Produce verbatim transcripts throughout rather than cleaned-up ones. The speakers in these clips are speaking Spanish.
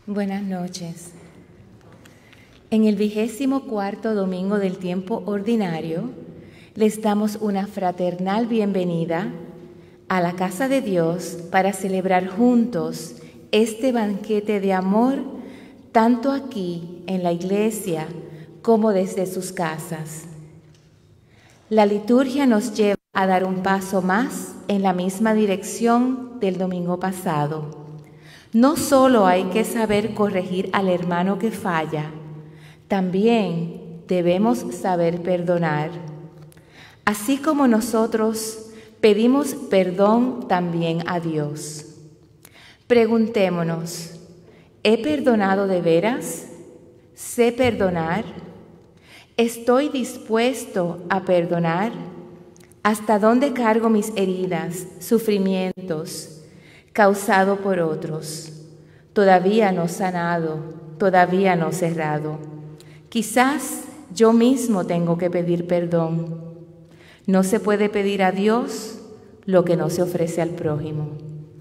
Buenas noches. En el vigésimo cuarto domingo del tiempo ordinario, les damos una fraternal bienvenida a la casa de Dios para celebrar juntos este banquete de amor, tanto aquí en la iglesia como desde sus casas. La liturgia nos lleva a dar un paso más en la misma dirección del domingo pasado. No solo hay que saber corregir al hermano que falla, también debemos saber perdonar. Así como nosotros pedimos perdón también a Dios. Preguntémonos, ¿he perdonado de veras? ¿Sé perdonar? ¿Estoy dispuesto a perdonar? ¿Hasta dónde cargo mis heridas, sufrimientos causado por otros? Todavía no sanado, todavía no cerrado. Quizás yo mismo tengo que pedir perdón. No se puede pedir a Dios lo que no se ofrece al prójimo.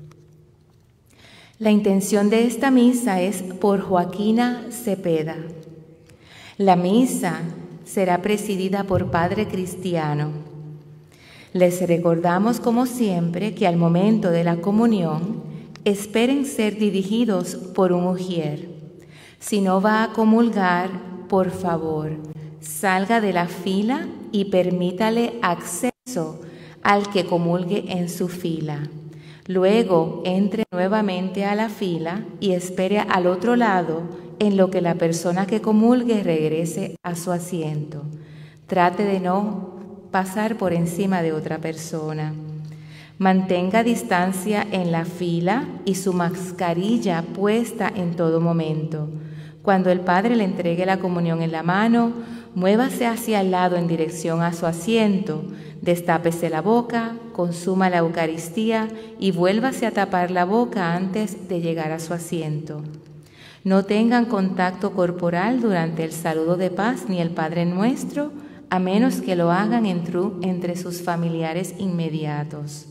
La intención de esta misa es por Joaquina Cepeda. La misa será presidida por Padre Cristiano. Les recordamos, como siempre, que al momento de la comunión esperen ser dirigidos por un ujier. Si no va a comulgar, por favor, salga de la fila y permítale acceso al que comulgue en su fila. Luego entre nuevamente a la fila y espere al otro lado en lo que la persona que comulgue regrese a su asiento. Trate de no pasar por encima de otra persona. Mantenga distancia en la fila y su mascarilla puesta en todo momento. Cuando el Padre le entregue la comunión en la mano, muévase hacia el lado en dirección a su asiento, destápese la boca, consuma la Eucaristía y vuélvase a tapar la boca antes de llegar a su asiento. No tengan contacto corporal durante el saludo de paz ni el Padre Nuestro, a menos que lo hagan entre sus familiares inmediatos.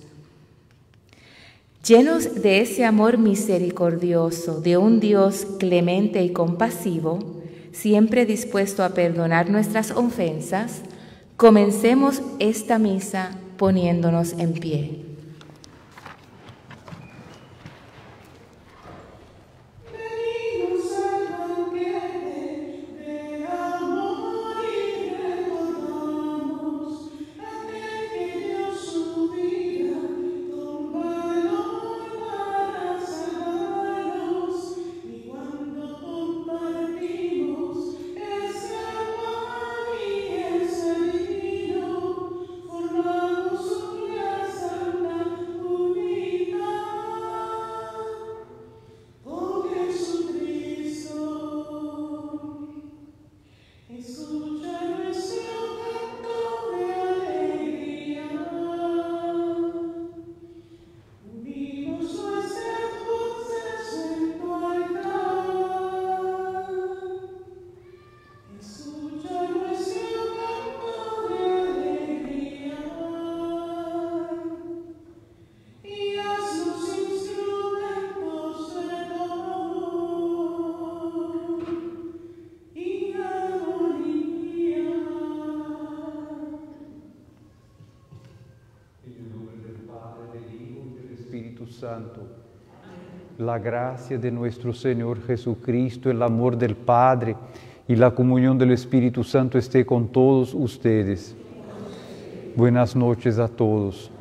Llenos de ese amor misericordioso de un Dios clemente y compasivo, siempre dispuesto a perdonar nuestras ofensas, comencemos esta misa poniéndonos en pie. Santo. La gracia de nuestro Señor Jesucristo, el amor del Padre y la comunión del Espíritu Santo esté con todos ustedes. Buenas noches a todos.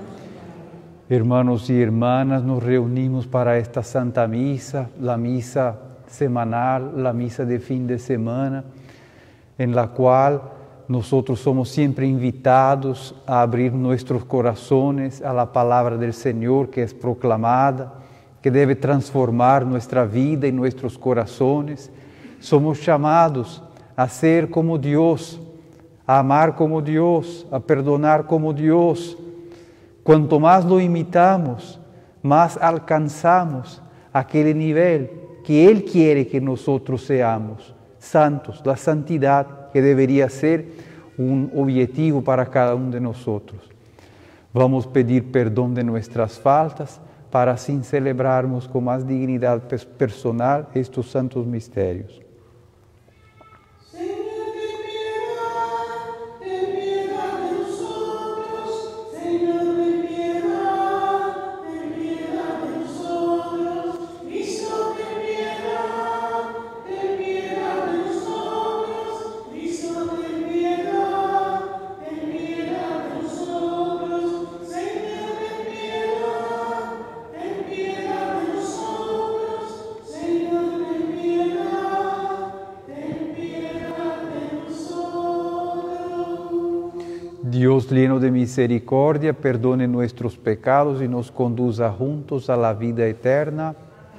Hermanos y hermanas, nos reunimos para esta Santa Misa, la misa semanal, la misa de fin de semana, en la cual nosotros somos siempre invitados a abrir nuestros corazones a la palabra del Señor que es proclamada, que debe transformar nuestra vida y nuestros corazones. Somos llamados a ser como Dios, a amar como Dios, a perdonar como Dios. Cuanto más lo imitamos, más alcanzamos aquel nivel que Él quiere que nosotros seamos, santos, la santidad que debería ser un objetivo para cada uno de nosotros. Vamos a pedir perdón de nuestras faltas, para así celebrarmos con más dignidad personal estos santos misterios. Dios lleno de misericordia, perdone nuestros pecados y nos conduzca juntos a la vida eterna.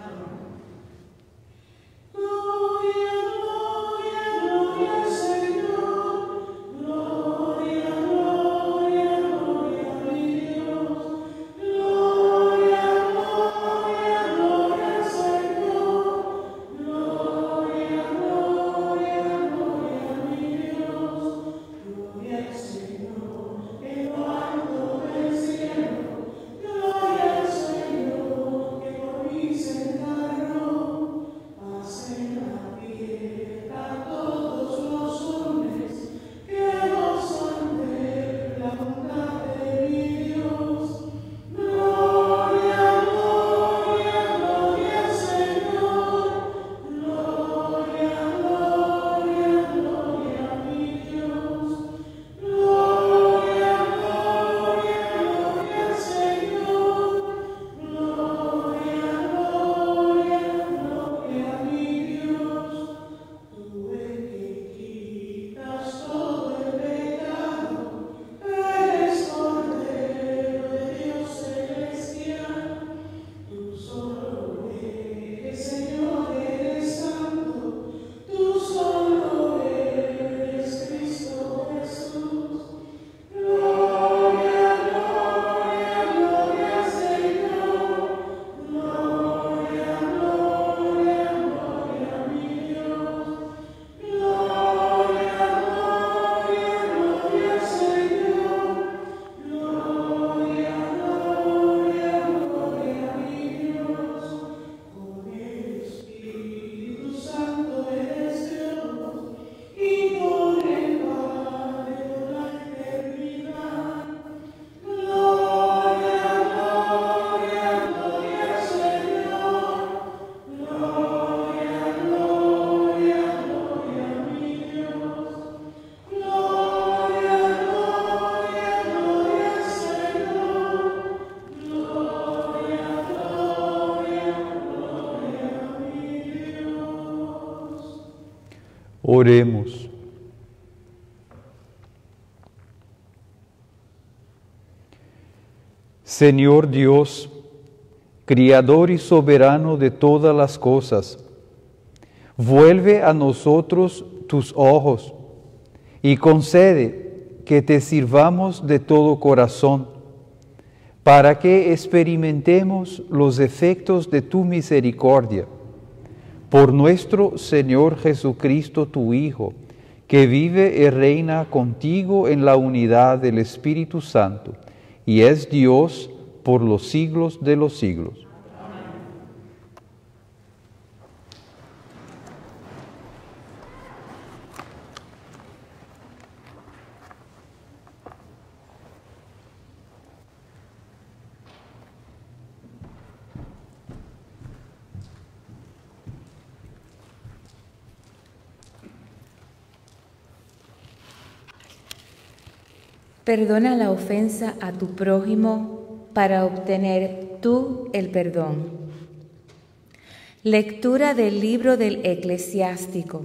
Oremos. Señor Dios, Criador y soberano de todas las cosas, vuelve a nosotros tus ojos y concede que te sirvamos de todo corazón, para que experimentemos los efectos de tu misericordia. Por nuestro Señor Jesucristo, tu Hijo, que vive y reina contigo en la unidad del Espíritu Santo, y es Dios por los siglos de los siglos. Perdona la ofensa a tu prójimo para obtener tú el perdón. Lectura del libro del Eclesiástico.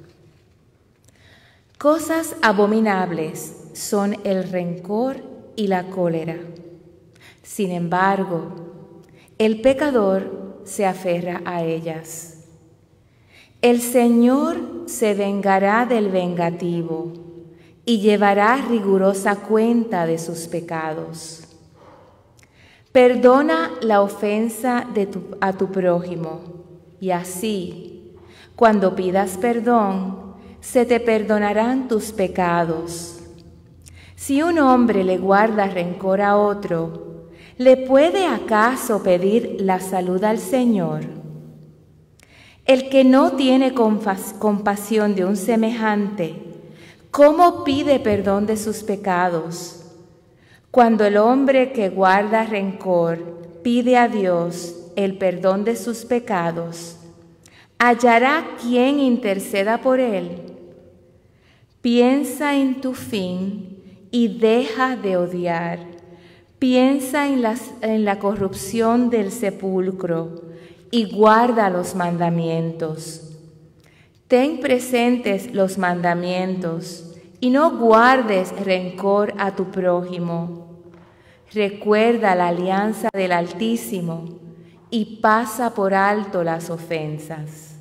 Cosas abominables son el rencor y la cólera. Sin embargo, el pecador se aferra a ellas. El Señor se vengará del vengativo y llevará rigurosa cuenta de sus pecados. Perdona la ofensa de tu, a tu prójimo, y así, cuando pidas perdón, se te perdonarán tus pecados. Si un hombre le guarda rencor a otro, ¿Le puede acaso pedir la salud al Señor? El que no tiene compasión de un semejante, ¿cómo pide perdón de sus pecados? Cuando el hombre que guarda rencor pide a Dios el perdón de sus pecados, ¿hallará quien interceda por él? Piensa en tu fin y deja de odiar. Piensa en, las, en la corrupción del sepulcro y guarda los mandamientos. Ten presentes los mandamientos y no guardes rencor a tu prójimo. Recuerda la alianza del Altísimo y pasa por alto las ofensas.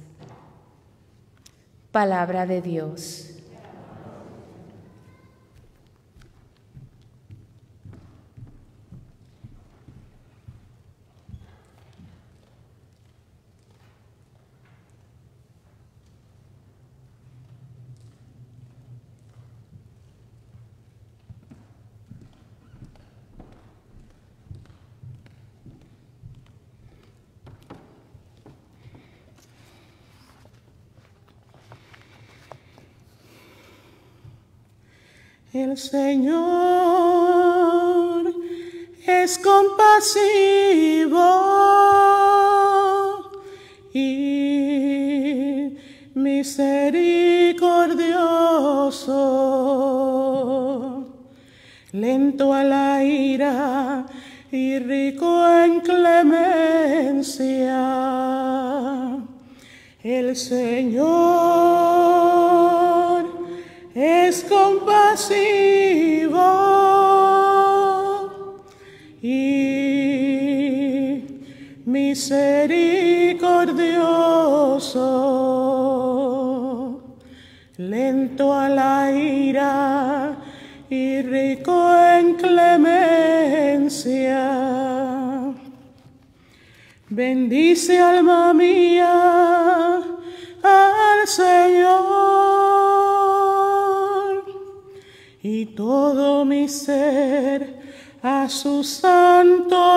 Palabra de Dios. El Señor es compasivo y misericordioso, lento a la ira y rico en clemencia. El Señor es compasivo y misericordioso, lento a la ira y rico en clemencia. Bendice, alma mía, al Señor, y todo mi ser a su santo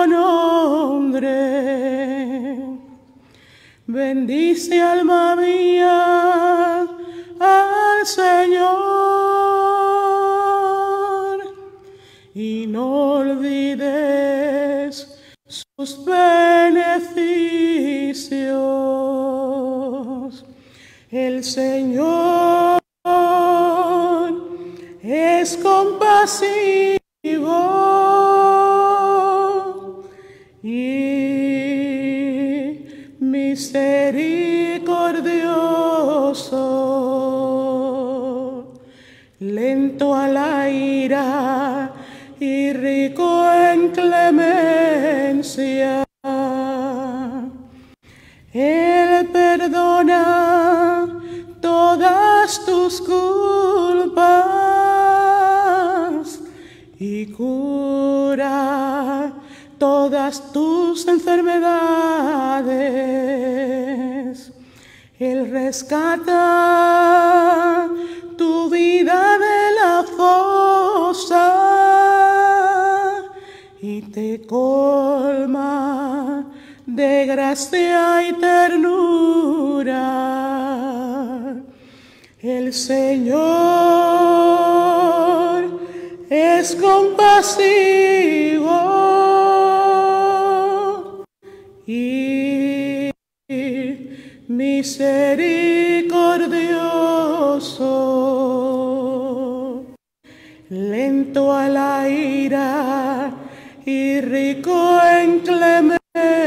nombre. Bendice, alma mía, al Señor, y no olvides sus beneficios. El Señor es compasivo y misericordioso, lento a la ira y rico en clemencia. Él perdona todas tus culpas y cura todas tus enfermedades. Él rescata tu vida de la fosa y te colma de gracia y ternura. El Señor es compasivo y misericordioso, lento a la ira y rico en clemencia.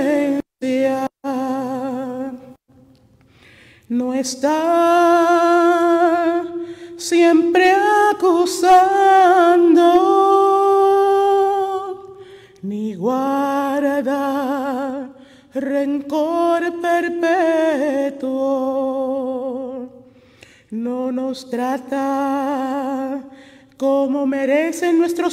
No está siempre acusando, ni guarda rencor perpetuo. No nos trata como merecen nuestros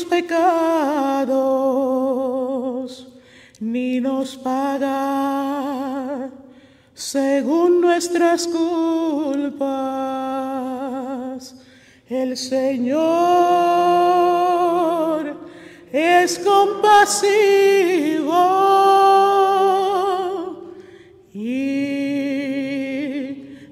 pecados, ni nos paga según nuestras culpas. El Señor es compasivo y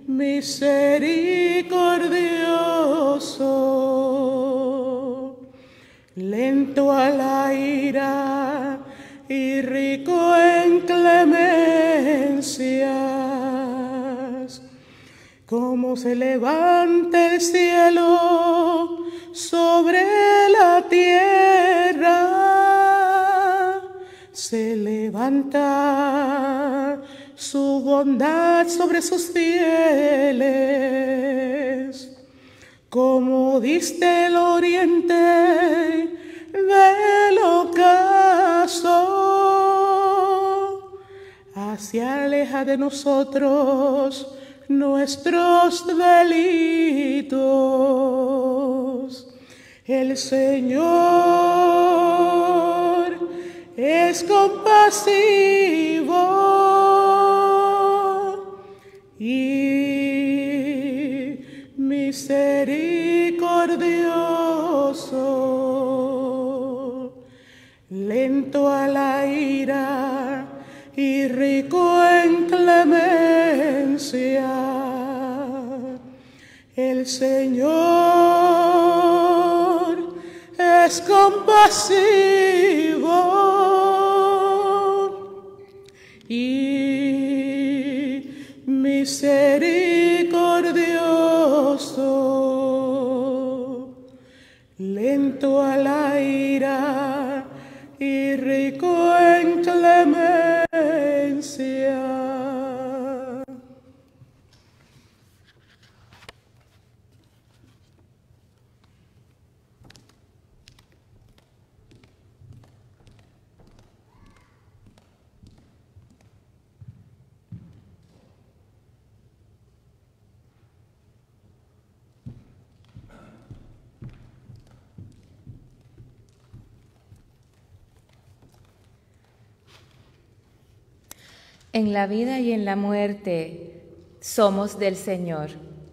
misericordioso, lento a la ira y rico en clemencias. Como se levanta el cielo sobre la tierra, se levanta su bondad sobre sus fieles. Como diste el oriente del ocaso, así aleja de nosotros nuestros delitos. El Señor es compasivo y misericordioso, lento a la ira y rico en clemencia. El Señor es compasivo y misericordioso, lento a la ira y rico en clemencia. En la vida y en la muerte somos del Señor.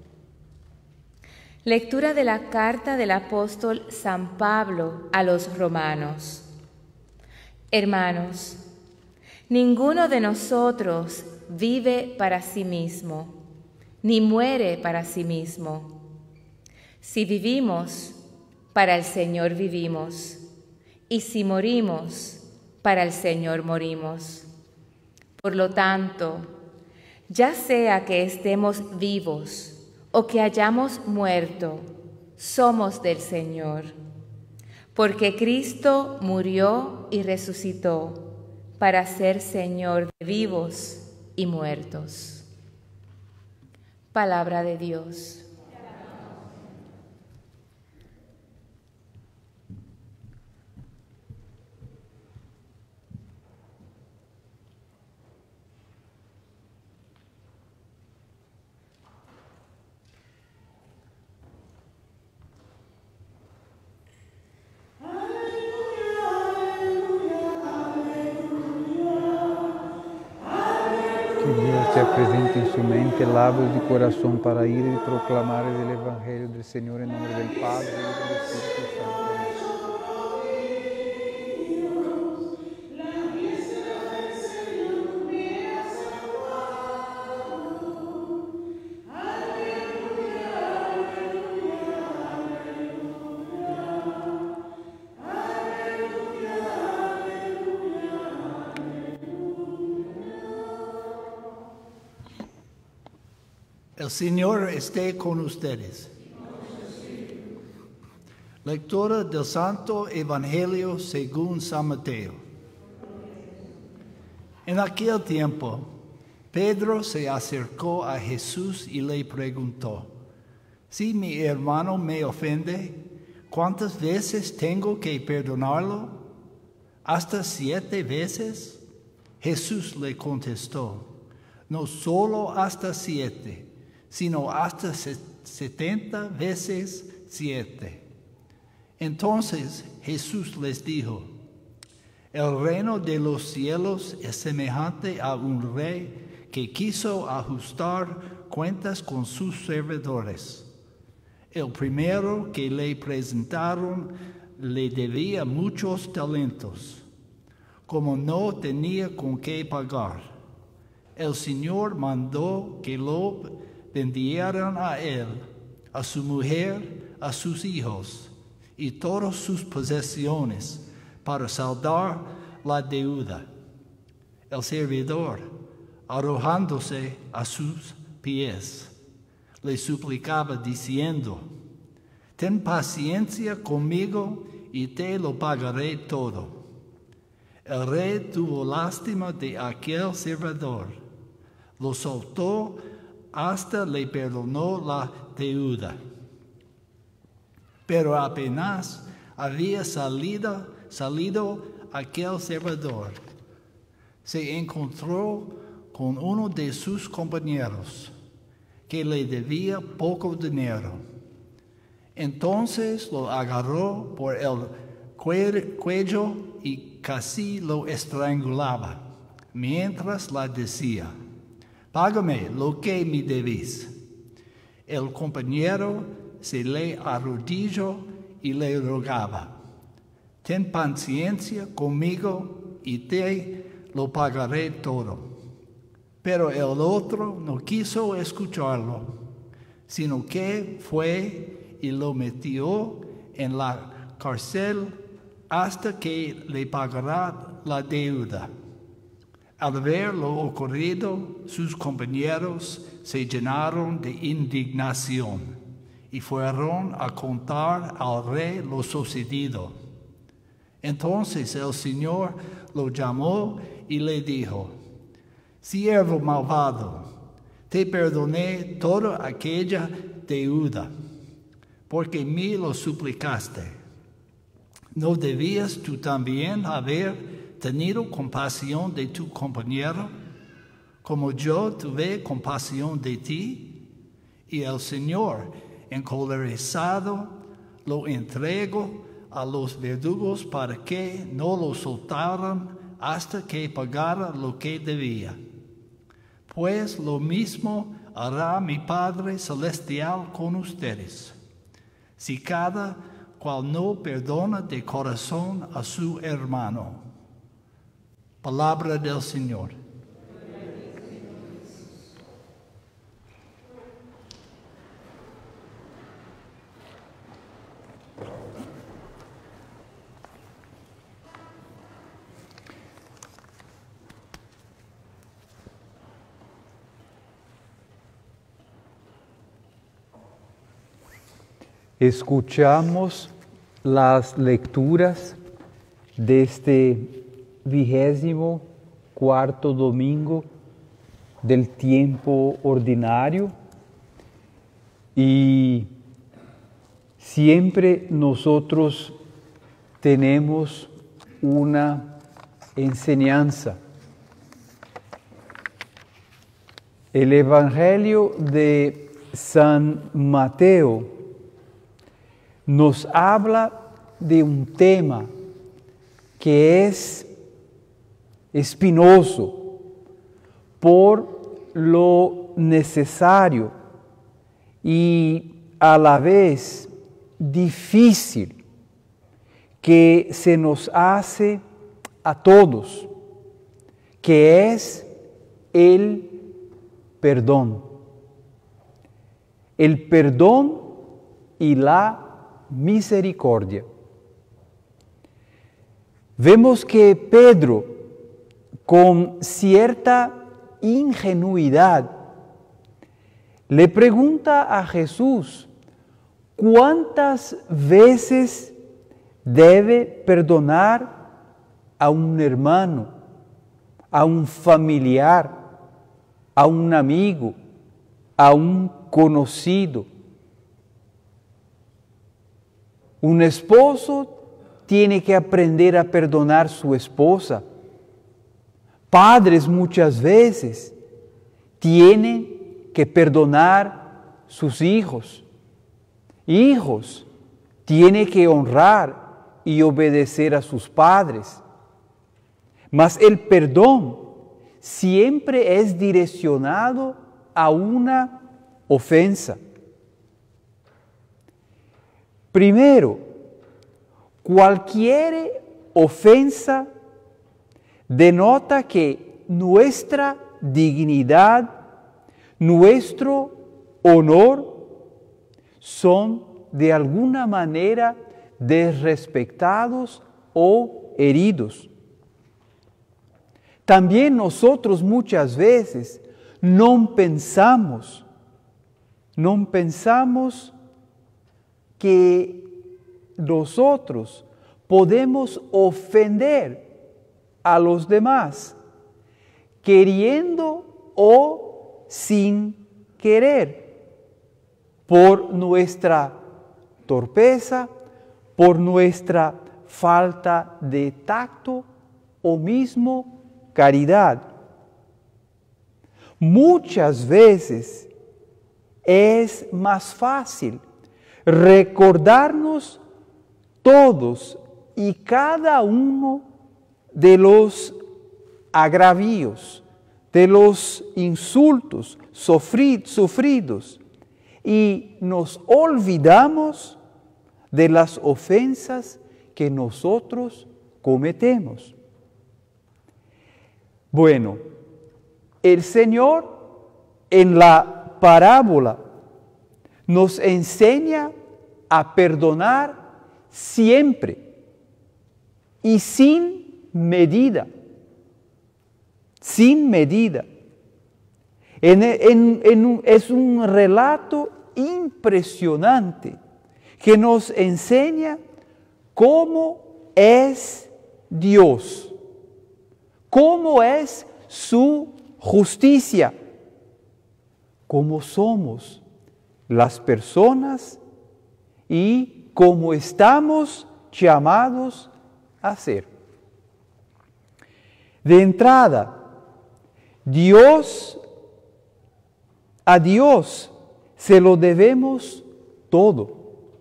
Lectura de la carta del apóstol San Pablo a los romanos. Hermanos, ninguno de nosotros vive para sí mismo, ni muere para sí mismo. Si vivimos, para el Señor vivimos, y si morimos, para el Señor morimos. Por lo tanto, ya sea que estemos vivos o que hayamos muerto, somos del Señor. Porque Cristo murió y resucitó para ser Señor de vivos y muertos. Palabra de Dios. Se apresente en su mente labios de corazón para ir y proclamar el Evangelio del Señor en nombre del Padre y del Espíritu Santo. El Señor esté con ustedes. Lectura del Santo Evangelio según San Mateo. En aquel tiempo, Pedro se acercó a Jesús y le preguntó: si mi hermano me ofende, ¿cuántas veces tengo que perdonarlo? ¿Hasta siete veces? Jesús le contestó: no solo hasta siete, sino hasta setenta veces siete. Entonces Jesús les dijo: el reino de los cielos es semejante a un rey que quiso ajustar cuentas con sus servidores. El primero que le presentaron le debía muchos talentos. Como no tenía con qué pagar, el Señor mandó que lo vendieran a él, a su mujer, a sus hijos y todas sus posesiones para saldar la deuda. El servidor, arrojándose a sus pies, le suplicaba diciendo: «Ten paciencia conmigo y te lo pagaré todo». El rey tuvo lástima de aquel servidor, lo soltó hasta le perdonó la deuda. Pero apenas había salido, salido aquel servidor, se encontró con uno de sus compañeros que le debía poco dinero. Entonces lo agarró por el cuello y casi lo estrangulaba, mientras le decía: «Págame lo que me debes». El compañero se le arrodilló y le rogaba: «Ten paciencia conmigo y te lo pagaré todo». Pero el otro no quiso escucharlo, sino que fue y lo metió en la cárcel hasta que le pagara la deuda. Al ver lo ocurrido, sus compañeros se llenaron de indignación y fueron a contar al rey lo sucedido. Entonces el Señor lo llamó y le dijo: «Siervo malvado, te perdoné toda aquella deuda, porque me lo suplicaste. ¿No debías tú también haber tenido compasión de tu compañero, como yo tuve compasión de ti?» Y el Señor, encolerizado, lo entregó a los verdugos para que no lo soltaran hasta que pagara lo que debía. Pues lo mismo hará mi Padre Celestial con ustedes, si cada cual no perdona de corazón a su hermano. Palabra del Señor. Escuchamos las lecturas de este vigésimo cuarto domingo del tiempo ordinario y siempre nosotros tenemos una enseñanza. El Evangelio de San Mateo nos habla de un tema que es espinoso por lo necesario y a la vez difícil que se nos hace a todos, que es el perdón. El perdón y la misericordia. Vemos que Pedro, con cierta ingenuidad, le pregunta a Jesús cuántas veces debe perdonar a un hermano, a un familiar, a un amigo, a un conocido. Un esposo tiene que aprender a perdonar a su esposa. Padres muchas veces tienen que perdonar a sus hijos. Hijos tienen que honrar y obedecer a sus padres. Mas el perdón siempre es direccionado a una ofensa. Primero, cualquier ofensa denota que nuestra dignidad, nuestro honor son de alguna manera desrespetados o heridos. También nosotros muchas veces no pensamos, no pensamos que nosotros podemos ofender a los demás, queriendo o sin querer, por nuestra torpeza, por nuestra falta de tacto o mismo caridad. Muchas veces es más fácil recordarnos todos y cada uno de los agravios, de los insultos sufridos, y nos olvidamos de las ofensas que nosotros cometemos. Bueno, el Señor en la parábola nos enseña a perdonar siempre y sin medida, sin medida. En, en, en un, es un relato impresionante que nos enseña cómo es Dios, cómo es su justicia, cómo somos las personas y cómo estamos llamados a ser. De entrada, Dios, a Dios se lo debemos todo.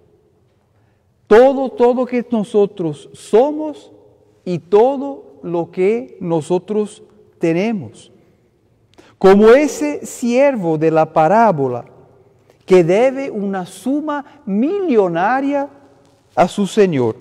Todo, todo que nosotros somos y todo lo que nosotros tenemos. Como ese siervo de la parábola que debe una suma millonaria a su Señor.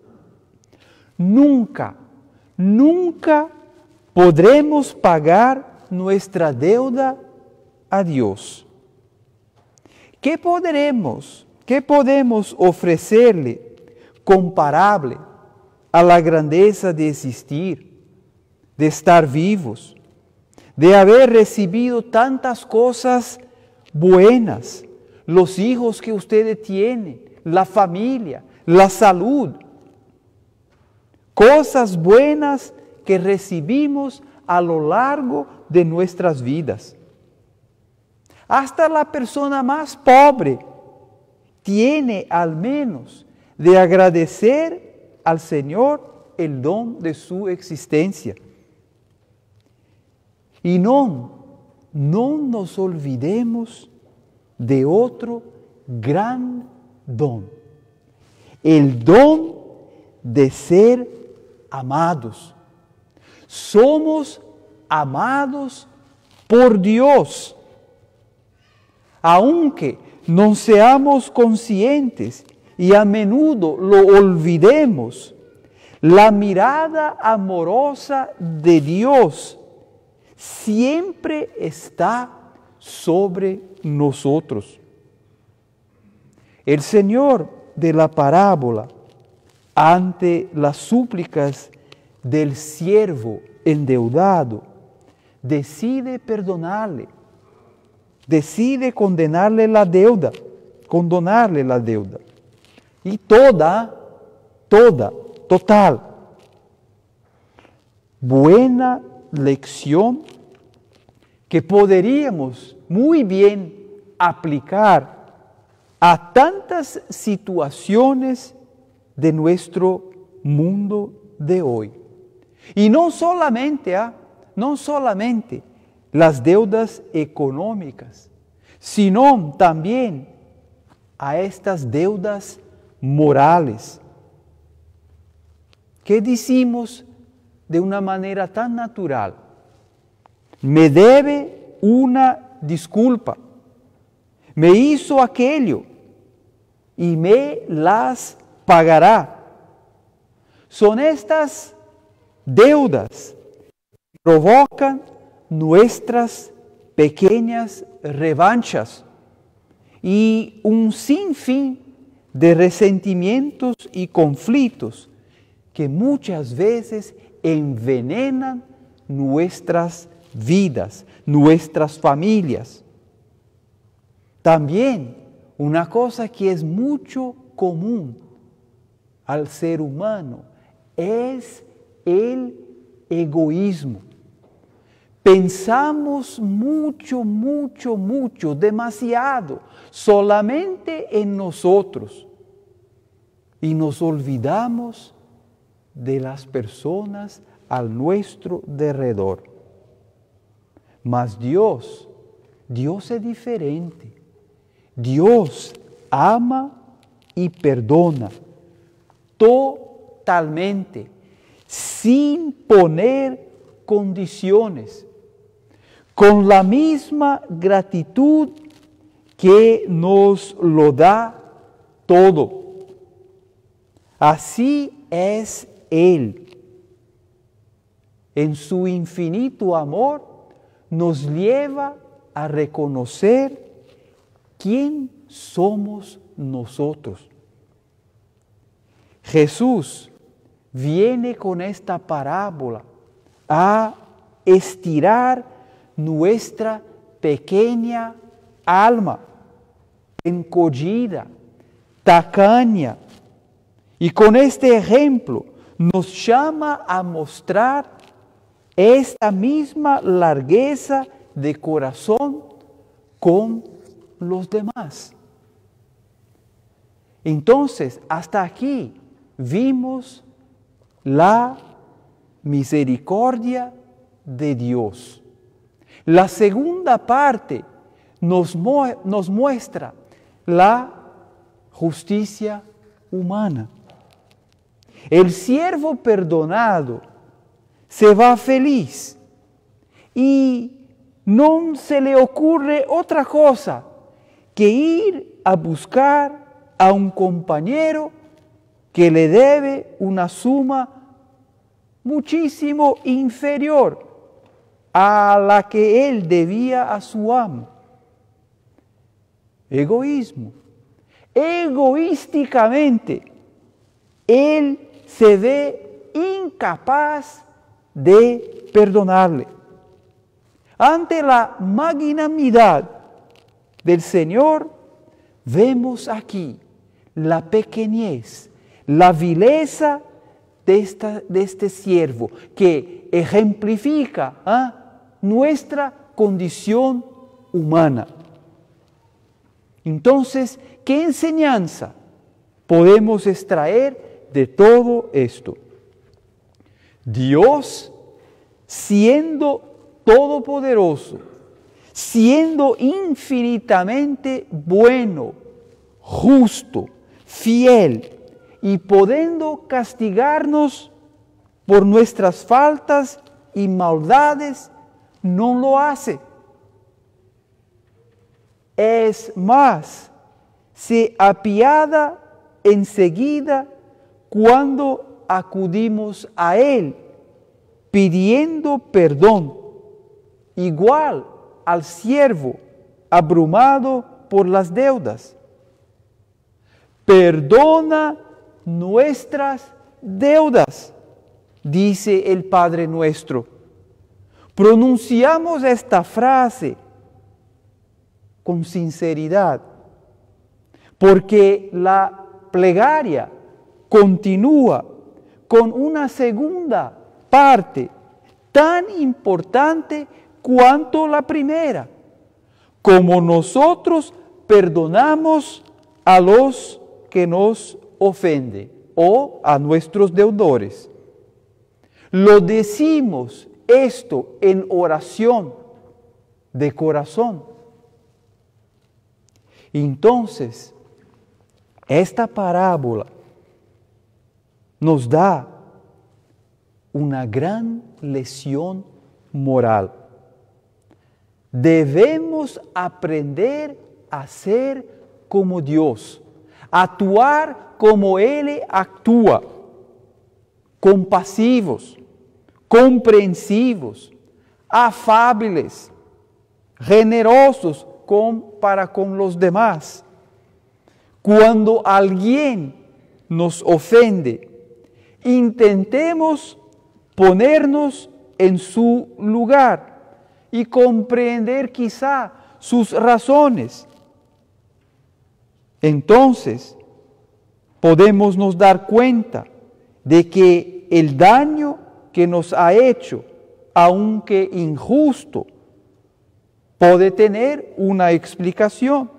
Nunca, nunca podremos pagar nuestra deuda a Dios. ¿Qué podremos, qué podemos ofrecerle comparable a la grandeza de existir, de estar vivos, de haber recibido tantas cosas buenas, los hijos que ustedes tienen, la familia, la salud, cosas buenas que recibimos a lo largo de nuestras vidas? Hasta la persona más pobre tiene al menos de agradecer al Señor el don de su existencia. Y no, no nos olvidemos de otro gran don, el don de ser amados. Somos amados por Dios. Aunque no seamos conscientes y a menudo lo olvidemos, la mirada amorosa de Dios siempre está sobre nosotros. El Señor de la parábola, ante las súplicas del siervo endeudado, decide perdonarle, decide condenarle la deuda, condonarle la deuda. Y toda, toda, total. Buena lección que podríamos muy bien aplicar a tantas situaciones de nuestro mundo de hoy. Y no solamente, ¿ah? no solamente las deudas económicas, sino también a estas deudas morales. ¿Qué decimos de una manera tan natural? Me debe una disculpa, me hizo aquello y me las pagará. Son estas deudas que provocan nuestras pequeñas revanchas y un sinfín de resentimientos y conflictos que muchas veces envenenan nuestras vidas, nuestras familias. También una cosa que es mucho común al ser humano es el egoísmo. Pensamos mucho, mucho, mucho, demasiado, solamente en nosotros y nos olvidamos de las personas a nuestro derredor. Mas Dios, Dios es diferente. Dios ama y perdona totalmente, sin poner condiciones, con la misma gratitud que nos lo da todo. Así es Él. En su infinito amor nos lleva a reconocer quién somos nosotros. Jesús viene con esta parábola a estirar nuestra pequeña alma, encollida, tacaña, y con este ejemplo nos llama a mostrar esta misma largueza de corazón con los demás. Entonces, hasta aquí vimos la misericordia de Dios. La segunda parte nos, mu- nos muestra la justicia humana. El siervo perdonado se va feliz y no se le ocurre otra cosa que ir a buscar a un compañero que le debe una suma muchísimo inferior a la que él debía a su amo. Egoísmo. Egoísticamente, él se ve incapaz de perdonarle. Ante la magnanimidad del Señor, vemos aquí la pequeñez, la vileza de, esta, de este siervo, que ejemplifica ¿eh? nuestra condición humana. Entonces, ¿qué enseñanza podemos extraer de todo esto? Dios, siendo todopoderoso, siendo infinitamente bueno, justo, fiel y pudiendo castigarnos por nuestras faltas y maldades, no lo hace. Es más, se apiada enseguida cuando acudimos a Él pidiendo perdón, igual al siervo abrumado por las deudas. Perdona nuestras deudas, dice el Padre nuestro. Pronunciamos esta frase con sinceridad, porque la plegaria continúa con una segunda parte tan importante cuanto la primera. Como nosotros perdonamos a los que nos ofenden o a nuestros deudores. Lo decimos esto en oración de corazón. Entonces, esta parábola nos da una gran lección moral. Debemos aprender a ser como Dios, actuar como Él actúa. compasivos, comprensivos, afables, generosos con, para con los demás. Cuando alguien nos ofende, intentemos ponernos en su lugar y comprender quizá sus razones. Entonces, podemos nos dar cuenta de que el daño que nos ha hecho, aunque injusto, puede tener una explicación.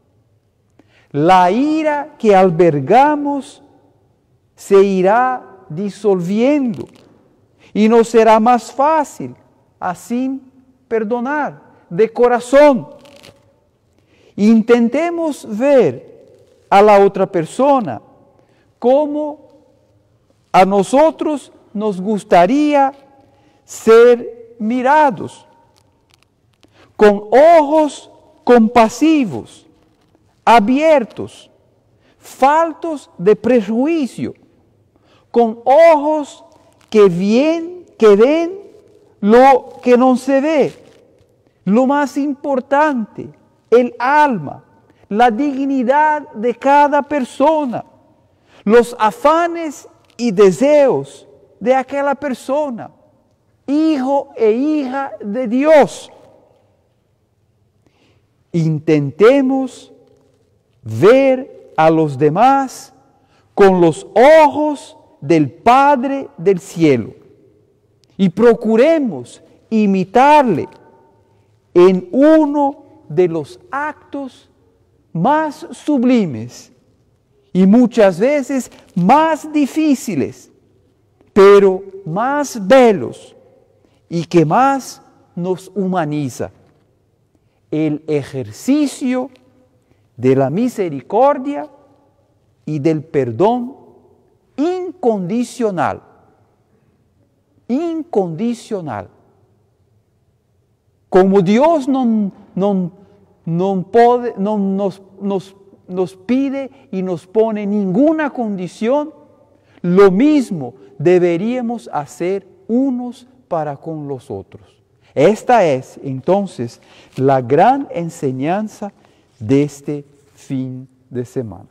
La ira que albergamos se irá disolviendo y nos será más fácil así perdonar de corazón. Intentemos ver a la otra persona como a nosotros nos gustaría ser mirados, con ojos compasivos, abiertos, faltos de prejuicio, con ojos que, bien, que ven lo que no se ve, lo más importante, el alma, la dignidad de cada persona, los afanes y deseos de aquella persona, hijo e hija de Dios. Intentemos ver a los demás con los ojos del Padre del cielo y procuremos imitarle en uno de los actos más sublimes y muchas veces más difíciles, pero más bellos y que más nos humaniza: el ejercicio de la misericordia y del perdón incondicional. Incondicional. Como Dios no, no, no, pode, no nos, nos, nos pide y nos pone ninguna condición, lo mismo deberíamos hacer unos para con los otros. Esta es entonces la gran enseñanza de este fin de semana.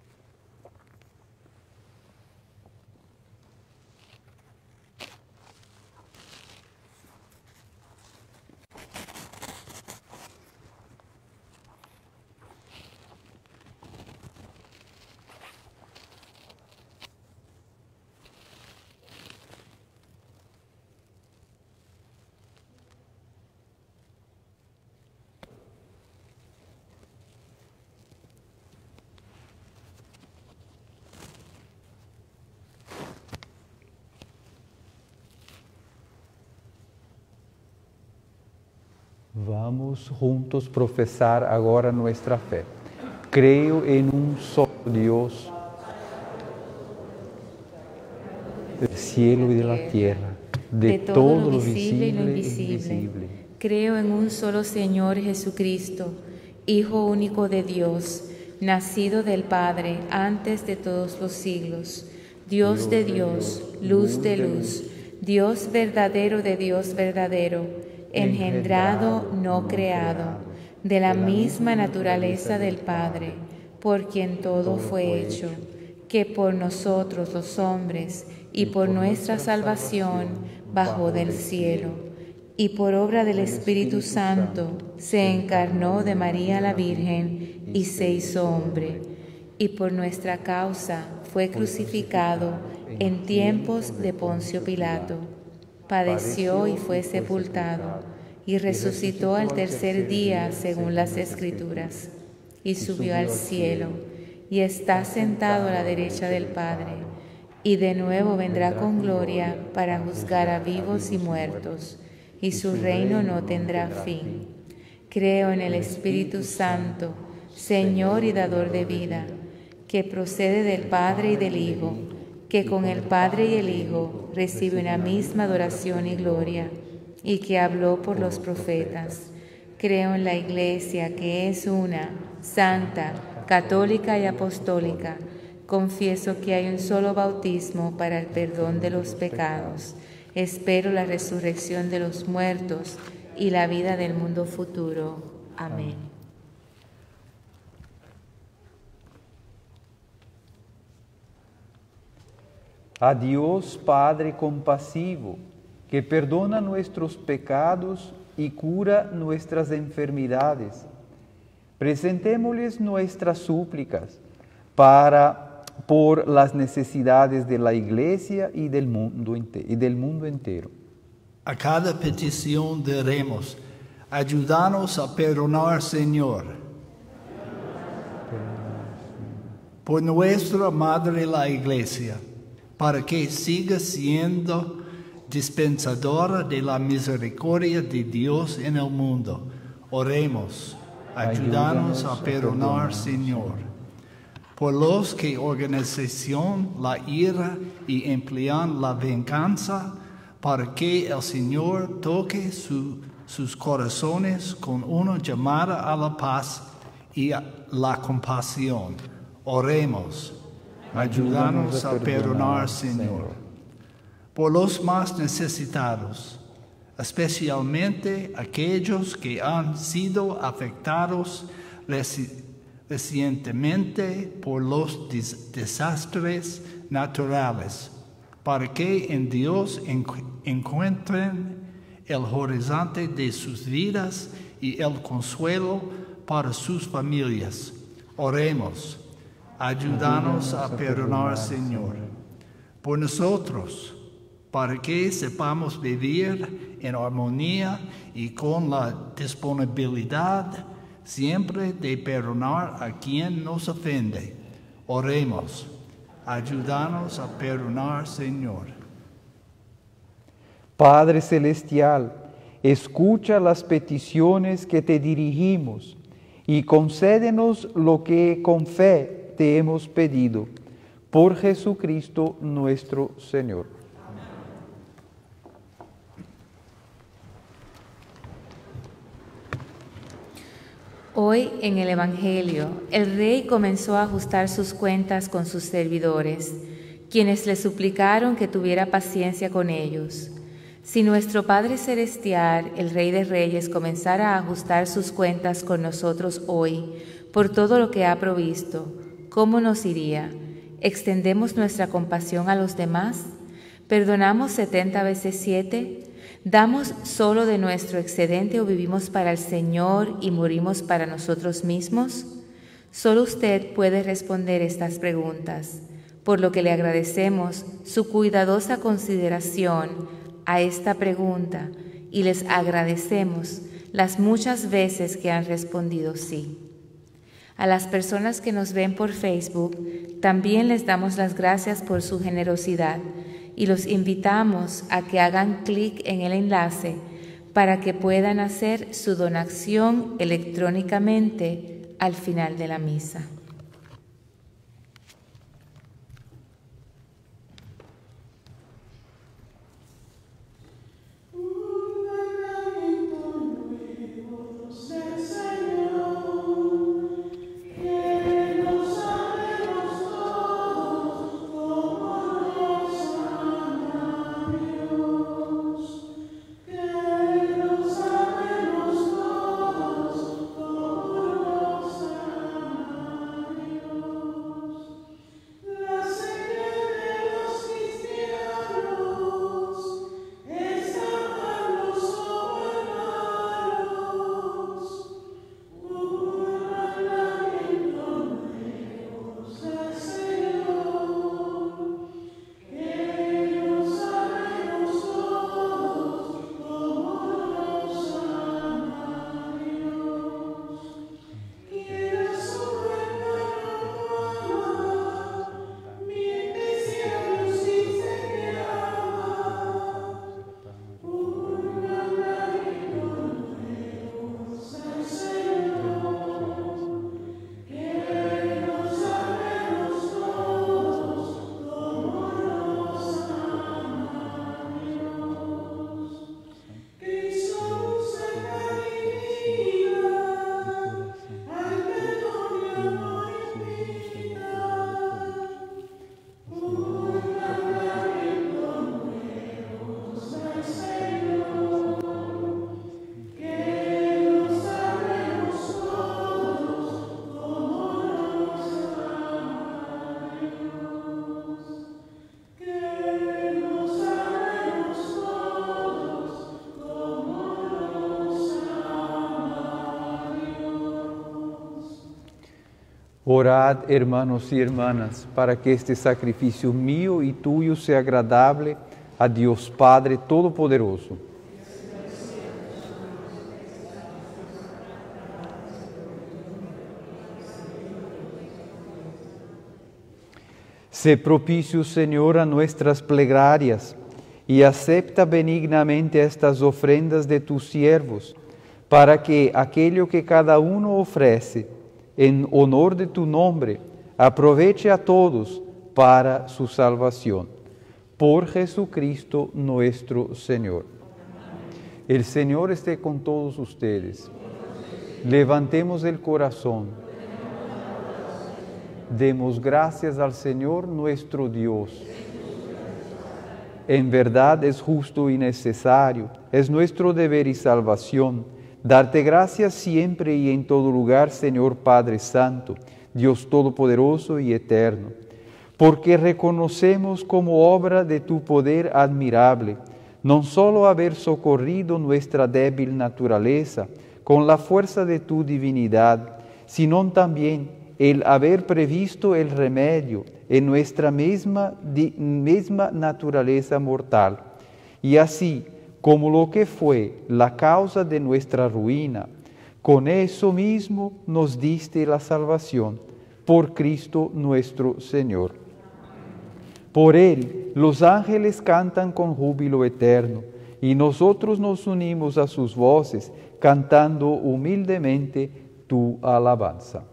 Vamos juntos profesar agora nuestra fe. Creo en un solo Dios, del cielo y de la tierra, de, de todo, todo lo visible y lo invisible. invisible. Creo en un solo Señor Jesucristo, Hijo único de Dios, nacido del Padre antes de todos los siglos, Dios de Dios, luz de luz, Dios verdadero de Dios verdadero, engendrado, no creado, de la misma naturaleza del Padre, por quien todo fue hecho, que por nosotros los hombres y por nuestra salvación bajó del cielo, y por obra del Espíritu Santo se encarnó de María la Virgen y se hizo hombre, y por nuestra causa fue crucificado en tiempos de Poncio Pilato. Padeció y fue sepultado, y resucitó al tercer día según las Escrituras, y subió al cielo, y está sentado a la derecha del Padre, y de nuevo vendrá con gloria para juzgar a vivos y muertos, y su reino no tendrá fin. Creo en el Espíritu Santo, Señor y dador de vida, que procede del Padre y del Hijo, que con el Padre y el Hijo recibe una misma adoración y gloria, y que habló por los profetas. Creo en la Iglesia, que es una, santa, católica y apostólica. Confieso que hay un solo bautismo para el perdón de los pecados. Espero la resurrección de los muertos y la vida del mundo futuro. Amén. A Dios Padre compasivo, que perdona nuestros pecados y cura nuestras enfermedades, presentémosles nuestras súplicas para por las necesidades de la Iglesia y del mundo, ente- y del mundo entero. A cada petición diremos, ayúdanos a perdonar, Señor. Por nuestra Madre la Iglesia, para que siga siendo dispensadora de la misericordia de Dios en el mundo. Oremos, ayúdanos a perdonar, Señor. Por los que organizan la ira y emplean la venganza, para que el Señor toque su, sus corazones con una llamada a la paz y a la compasión. Oremos, ayúdanos a perdonar, Señor. Por los más necesitados, especialmente aquellos que han sido afectados reci- recientemente por los des- desastres naturales, para que en Dios encu- encuentren el horizonte de sus vidas y el consuelo para sus familias. Oremos, ayúdanos a perdonar, Señor. Por nosotros, para que sepamos vivir en armonía y con la disponibilidad siempre de perdonar a quien nos ofende. Oremos, ayúdanos a perdonar, Señor. Padre Celestial, escucha las peticiones que te dirigimos y concédenos lo que con fe te hemos pedido. Por Jesucristo nuestro Señor. Hoy en el Evangelio, el rey comenzó a ajustar sus cuentas con sus servidores, quienes le suplicaron que tuviera paciencia con ellos. Si nuestro Padre Celestial, el Rey de Reyes, comenzara a ajustar sus cuentas con nosotros hoy por todo lo que ha provisto, ¿cómo nos iría? ¿Extendemos nuestra compasión a los demás? ¿Perdonamos setenta veces siete? ¿Damos solo de nuestro excedente o vivimos para el Señor y morimos para nosotros mismos? Solo usted puede responder estas preguntas, por lo que le agradecemos su cuidadosa consideración a esta pregunta y les agradecemos las muchas veces que han respondido sí. A las personas que nos ven por Facebook, también les damos las gracias por su generosidad y los invitamos a que hagan clic en el enlace para que puedan hacer su donación electrónicamente al final de la misa. Orad, hermanos y hermanas, para que este sacrificio mío y tuyo sea agradable a Dios Padre Todopoderoso. Sé propicio, Señor, a nuestras plegarias y acepta benignamente estas ofrendas de tus siervos, para que aquello que cada uno ofrece en honor de tu nombre aproveche a todos para su salvación. Por Jesucristo nuestro Señor. El Señor esté con todos ustedes. Levantemos el corazón. Demos gracias al Señor nuestro Dios. En verdad es justo y necesario, es nuestro deber y salvación, darte gracias siempre y en todo lugar, Señor Padre Santo, Dios Todopoderoso y Eterno, porque reconocemos como obra de tu poder admirable, no solo haber socorrido nuestra débil naturaleza con la fuerza de tu divinidad, sino también el haber previsto el remedio en nuestra misma, di, misma naturaleza mortal, y así como lo que fue la causa de nuestra ruina, con eso mismo nos diste la salvación, por Cristo nuestro Señor. Por Él los ángeles cantan con júbilo eterno, y nosotros nos unimos a sus voces, cantando humildemente tu alabanza.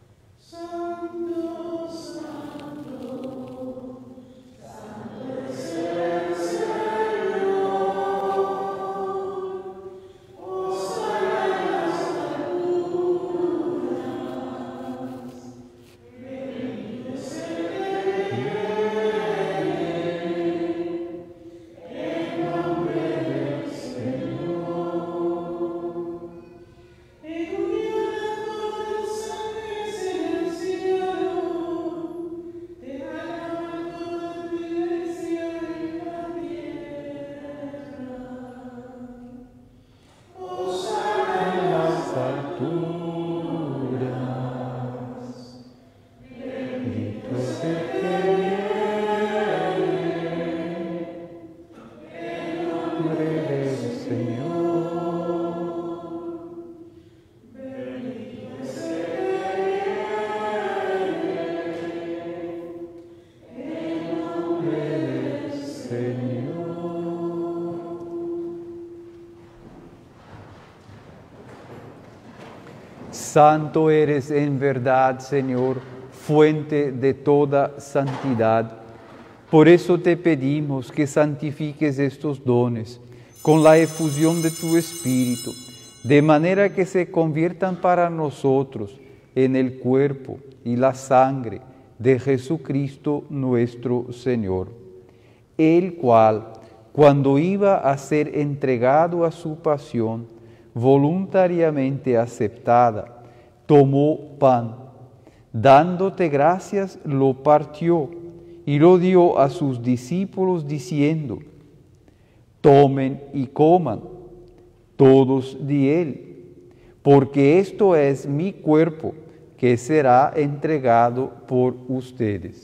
Santo eres en verdad, Señor, fuente de toda santidad. Por eso te pedimos que santifiques estos dones con la efusión de tu Espíritu, de manera que se conviertan para nosotros en el cuerpo y la sangre de Jesucristo nuestro Señor, el cual, cuando iba a ser entregado a su pasión, voluntariamente aceptada, tomó pan, dándote gracias, lo partió y lo dio a sus discípulos diciendo: tomen y coman todos de él, porque esto es mi cuerpo que será entregado por ustedes.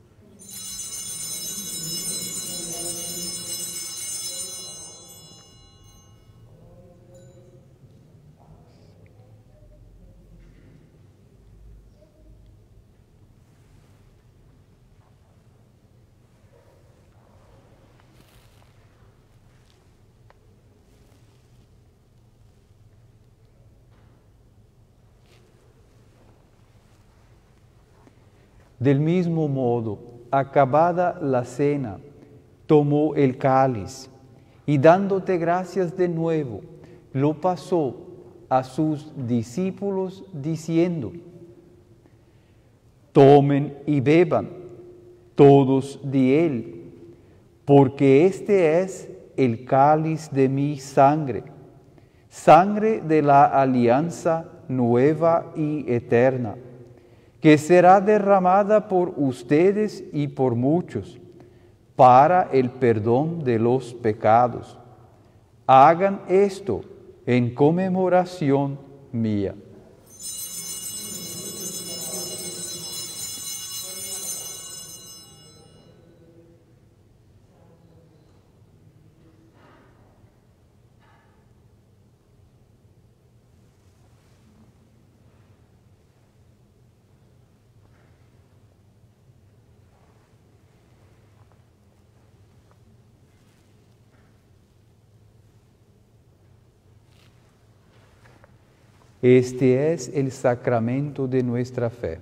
Del mismo modo, acabada la cena, tomó el cáliz y dándote gracias de nuevo, lo pasó a sus discípulos diciendo: tomen y beban todos de él, porque este es el cáliz de mi sangre, sangre de la alianza nueva y eterna, que será derramada por ustedes y por muchos, para el perdón de los pecados. Hagan esto en conmemoración mía. Este es el sacramento de nuestra fe.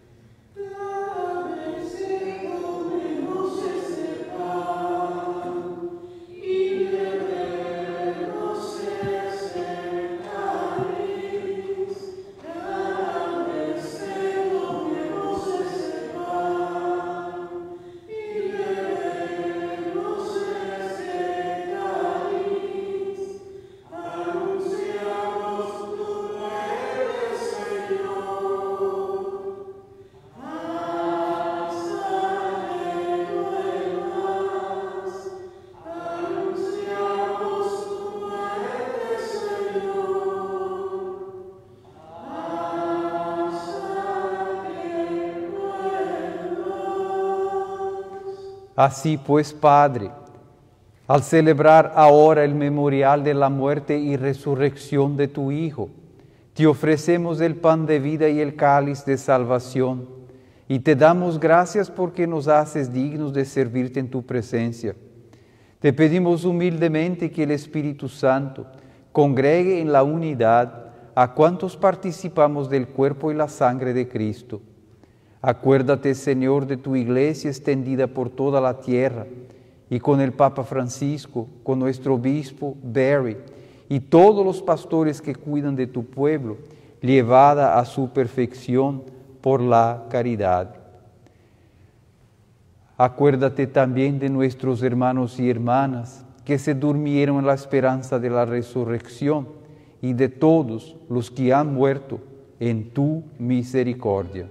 Así pues, Padre, al celebrar ahora el memorial de la muerte y resurrección de tu Hijo, te ofrecemos el pan de vida y el cáliz de salvación, y te damos gracias porque nos haces dignos de servirte en tu presencia. Te pedimos humildemente que el Espíritu Santo congregue en la unidad a cuantos participamos del cuerpo y la sangre de Cristo. Acuérdate, Señor, de tu iglesia extendida por toda la tierra, y con el Papa Francisco, con nuestro obispo Barry, y todos los pastores que cuidan de tu pueblo, llevada a su perfección por la caridad. Acuérdate también de nuestros hermanos y hermanas que se durmieron en la esperanza de la resurrección, y de todos los que han muerto en tu misericordia.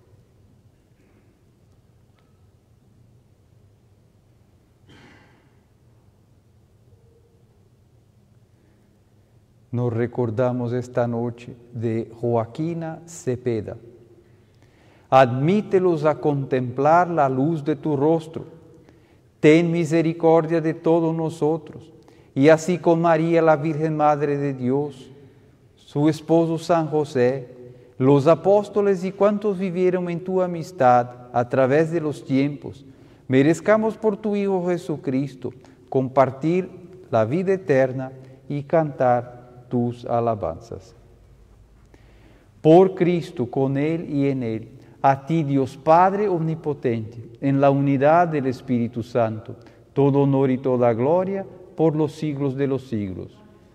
Nos recordamos esta noche de Joaquina Cepeda. Admítelos a contemplar la luz de tu rostro. Ten misericordia de todos nosotros, y así con María, la Virgen Madre de Dios, su esposo San José, los apóstoles y cuantos vivieron en tu amistad a través de los tiempos, merezcamos por tu Hijo Jesucristo compartir la vida eterna y cantar tus alabanzas. Por Cristo, con Él y en Él, a ti Dios Padre omnipotente, en la unidad del Espíritu Santo, todo honor y toda gloria por los siglos de los siglos.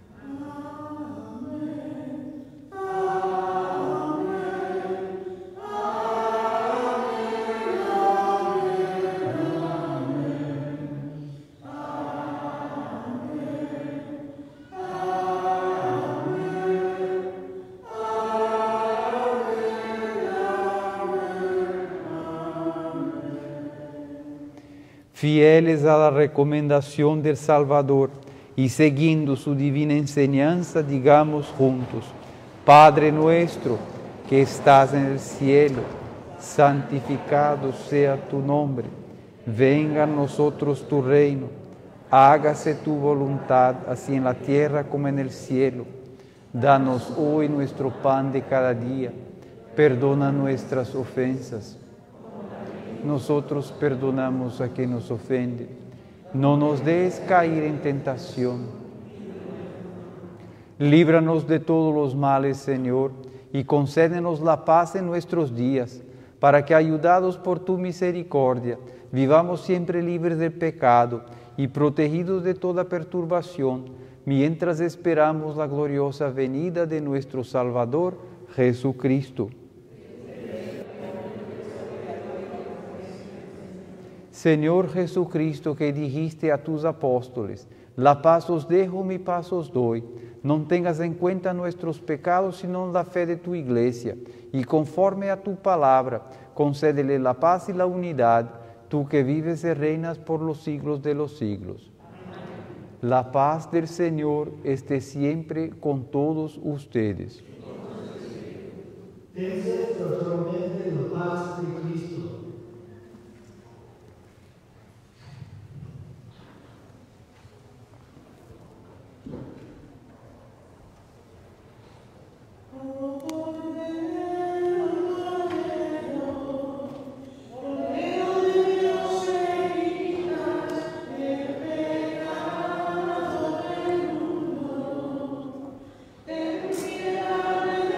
Fieles a la recomendación del Salvador y siguiendo su divina enseñanza, digamos juntos: Padre nuestro que estás en el cielo, santificado sea tu nombre. Venga a nosotros tu reino. Hágase tu voluntad, así en la tierra como en el cielo. Danos hoy nuestro pan de cada día. Perdona nuestras ofensas. Nosotros perdonamos a quien nos ofende. No nos dejes caer en tentación. Líbranos de todos los males, Señor, y concédenos la paz en nuestros días, para que, ayudados por tu misericordia, vivamos siempre libres del pecado y protegidos de toda perturbación, mientras esperamos la gloriosa venida de nuestro Salvador, Jesucristo. Señor Jesucristo, que dijiste a tus apóstoles: la paz os dejo, mi paz os doy. No tengas en cuenta nuestros pecados, sino la fe de tu iglesia. Y conforme a tu palabra, concédele la paz y la unidad, tú que vives y reinas por los siglos de los siglos. Amén. La paz del Señor esté siempre con todos ustedes. Dense totalmente la paz de Cristo. Ten piedad de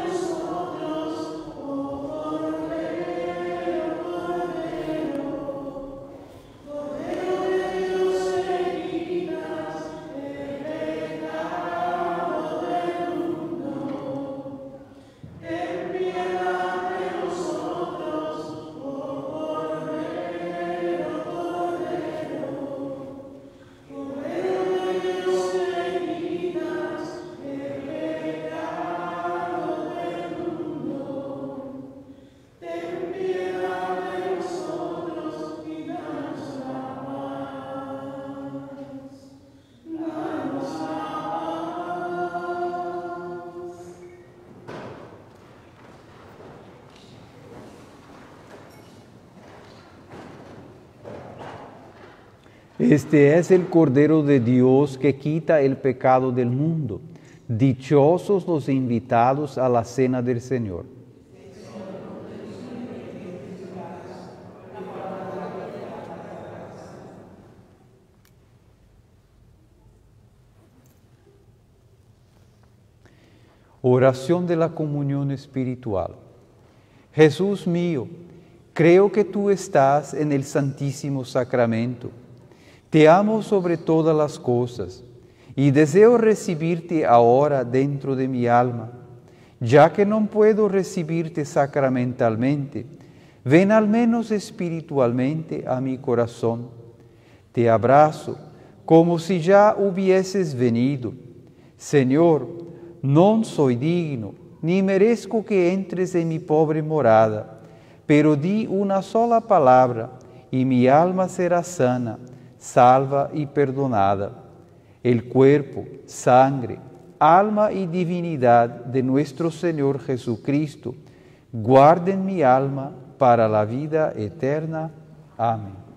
Este es el Cordero de Dios que quita el pecado del mundo. Dichosos los invitados a la cena del Señor. Oración de la comunión espiritual. Jesús mío, creo que tú estás en el Santísimo Sacramento. Te amo sobre todas las cosas y deseo recibirte ahora dentro de mi alma. Ya que no puedo recibirte sacramentalmente, ven al menos espiritualmente a mi corazón. Te abrazo como si ya hubieses venido. Señor, no soy digno, ni merezco que entres en mi pobre morada, pero di una sola palabra y mi alma será sana, salva y perdonada. El cuerpo, sangre, alma y divinidad de nuestro Señor Jesucristo, guarden mi alma para la vida eterna. Amén.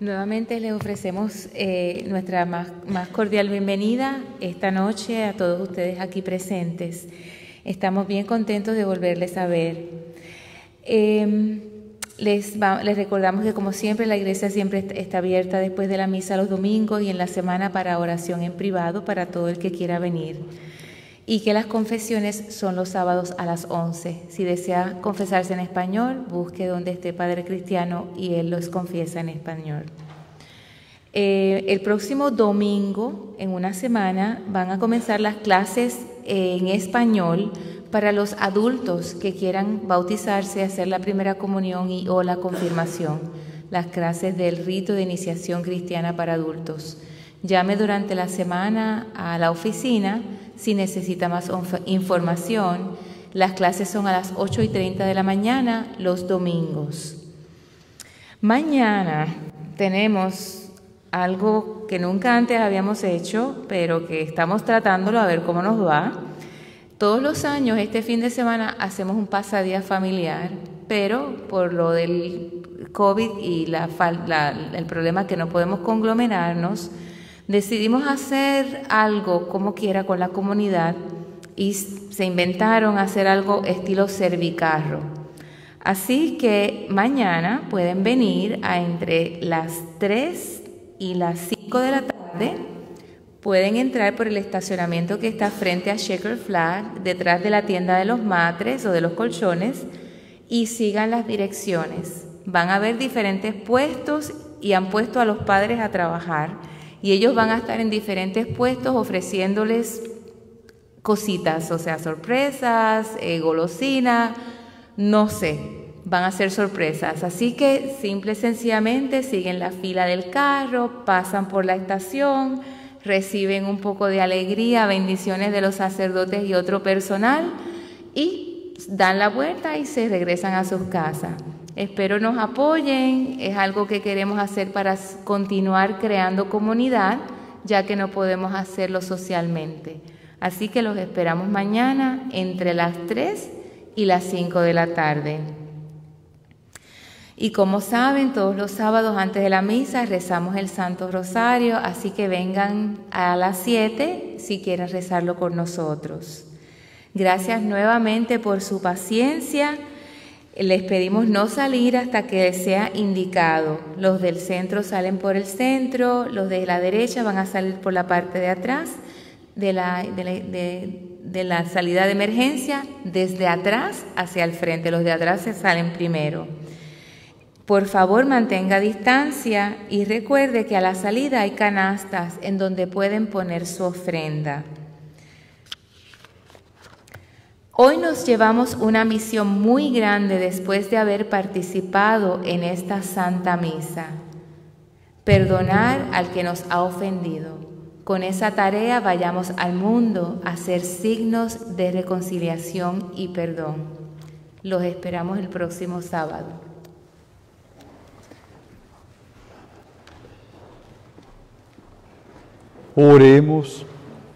Nuevamente les ofrecemos eh, nuestra más, más cordial bienvenida esta noche a todos ustedes aquí presentes. Estamos bien contentos de volverles a ver. Eh, les, va, les recordamos que, como siempre, la iglesia siempre está, está abierta después de la misa los domingos y en la semana para oración en privado para todo el que quiera venir. Y que las confesiones son los sábados a las once. Si desea confesarse en español, busque donde esté Padre Cristiano y él los confiesa en español. Eh, el próximo domingo, en una semana, van a comenzar las clases en español para los adultos que quieran bautizarse, hacer la primera comunión y o la confirmación, las clases del rito de iniciación cristiana para adultos. Llame durante la semana a la oficina si necesita más información. Las clases son a las ocho y treinta de la mañana los domingos. Mañana tenemos algo que nunca antes habíamos hecho, pero que estamos tratándolo a ver cómo nos va. Todos los años, este fin de semana, hacemos un pasadía familiar, pero por lo del COVID y la, la, el problema que no podemos conglomerarnos, decidimos hacer algo como quiera con la comunidad y se inventaron hacer algo estilo servicarro. Así que mañana pueden venir a entre las tres y las cinco de la tarde. Pueden entrar por el estacionamiento que está frente a Shaker Flag, detrás de la tienda de los matres o de los colchones, y sigan las direcciones. Van a ver diferentes puestos y han puesto a los padres a trabajar. Y ellos van a estar en diferentes puestos ofreciéndoles cositas, o sea, sorpresas, eh, golosina, no sé, van a ser sorpresas. Así que simple y sencillamente siguen la fila del carro, pasan por la estación, reciben un poco de alegría, bendiciones de los sacerdotes y otro personal y dan la vuelta y se regresan a sus casas. Espero nos apoyen, es algo que queremos hacer para continuar creando comunidad, ya que no podemos hacerlo socialmente. Así que los esperamos mañana entre las tres y las cinco de la tarde. Y como saben, todos los sábados antes de la misa rezamos el Santo Rosario, así que vengan a las siete si quieren rezarlo con nosotros. Gracias nuevamente por su paciencia. Les pedimos no salir hasta que sea indicado. Los del centro salen por el centro, los de la derecha van a salir por la parte de atrás de la, de la, de, de la salida de emergencia, desde atrás hacia el frente. Los de atrás se salen primero. Por favor, mantenga distancia y recuerde que a la salida hay canastas en donde pueden poner su ofrenda. Hoy nos llevamos una misión muy grande después de haber participado en esta Santa Misa. Perdonar al que nos ha ofendido. Con esa tarea vayamos al mundo a hacer signos de reconciliación y perdón. Los esperamos el próximo sábado. Oremos.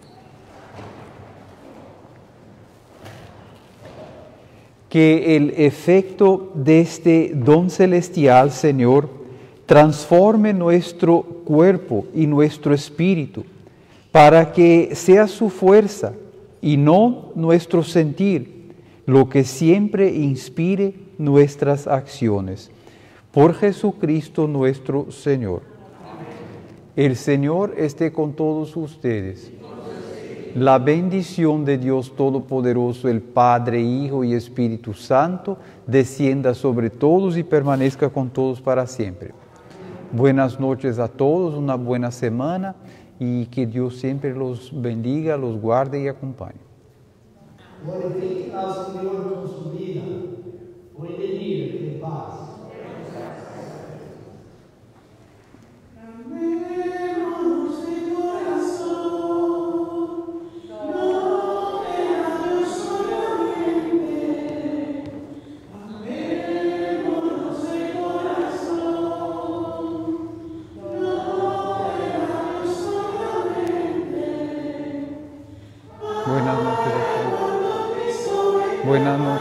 Que el efecto de este don celestial, Señor, transforme nuestro cuerpo y nuestro espíritu, para que sea su fuerza y no nuestro sentir lo que siempre inspire nuestras acciones. Por Jesucristo nuestro Señor. El Señor esté con todos ustedes. La bendición de Dios Todopoderoso, el Padre, Hijo y Espíritu Santo, descienda sobre todos y permanezca con todos para siempre. Buenas noches a todos, una buena semana y que Dios siempre los bendiga, los guarde y acompañe. Glorifiquen al Señor con su vida. Pueden ir en paz. Buenas noches.